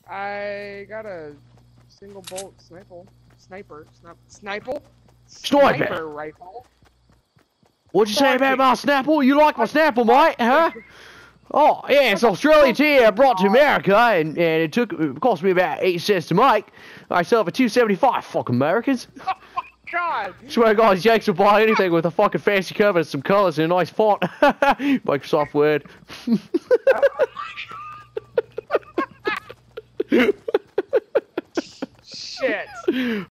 I got a single bolt sniper rifle. What'd you say about my Snapple? You like my Snapple, mate? Huh? Oh, yeah, it's Australian tea brought to America, and it cost me about 8 cents to make. I sell it for $2.75, fuck Americans. Oh my god! Swear to God, these Yanks will buy anything with a fucking fancy cover and some colors and a nice font. Microsoft Word. Shit.